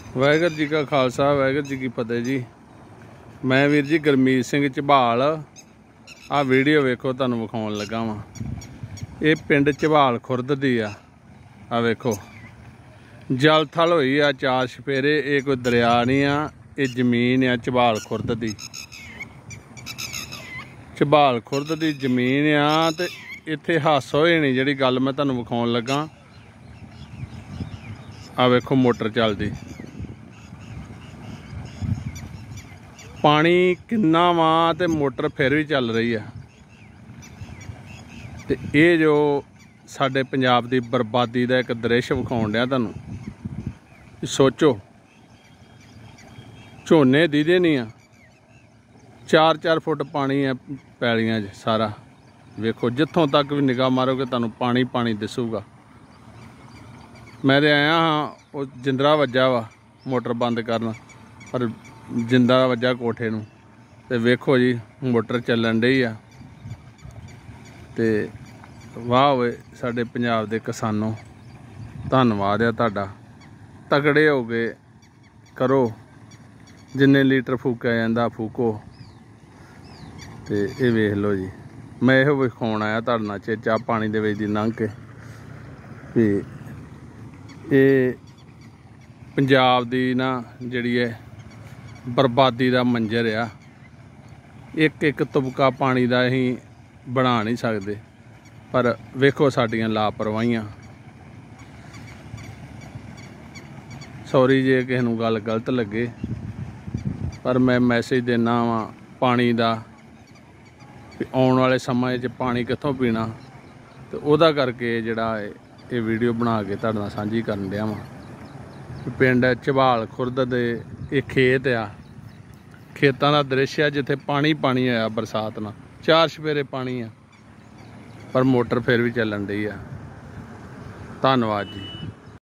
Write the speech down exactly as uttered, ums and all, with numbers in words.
वाहिगुरू जी का खालसा वाहिगुरू जी की फतेह जी। मैं वीर जी गुरमीत सिंह झबाल आ वीडियो वेखो तुहानूं विखाउण लगा वां। ये पिंड झबाल खुरद दी आ आ वेखो जल थल होई आ चार छफेरे। ये कोई दरिया नहीं आ, ये जमीन आ झबाल खुरद दी। झबाल खुरद दी जमीन आ ते इत्थे हास होए नहीं जिहड़ी गल मैं तुहानूं विखाउण लगा। आ वेखो मोटर चलदी, पानी किन्ना वा ते मोटर फिर भी चल रही है। ते ये जो साडे पंजाब दी बर्बादी दा एक दृश्य विखाउण डिया तुहानूं। सोचो झोने दीदे नहीं आ, चार चार फुट पानी है पैलियां च सारा। वेखो जिथों तक भी निगाह मारोगे तुहानूं पानी पानी दिसूगा। मैं ते आया हाँ वो जिंदरा वज्जा वा मोटर बंद करन, पर जिंदा वज्जा कोठे नूं। ते वेखो जी मोटर चलन डई आ। ते वाह होए साडे पंजाब दे किसानों, धन्नवाद है तुहाडा। तगड़े हो गए करो, जिन्ने लीटर फूकिया जांदा फूको। ते ये वेख लो जी, मैं इहो विखाउण आया तुहाडे नाल चेचा पानी दे विच दी लंघ के भी ये पंजाब दी ना जिहड़ी है बर्बादी दा मंजर आ। एक एक तुबका पानी दा असीं बना नहीं सकदे, पर वेखो साडियां लापरवाहियां। सॉरी जे किसी नूं गल गलत लगे, पर मैं मैसेज देना वा पानी दा भी आउण वाले समय च पानी कित्थों पीना। ते उहदा करके जिहड़ा ये वीडियो बना के तुहाडे नाल सांझी करन डिया वां। पिंड झबाल खुरद दे ये खेत आ, खेतां दा दृश्य आ जिथे पानी पानी होया बरसात नाल, चार छफेरे पानी आ, पर मोटर फिर भी चलन डई आ। धन्नवाद जी।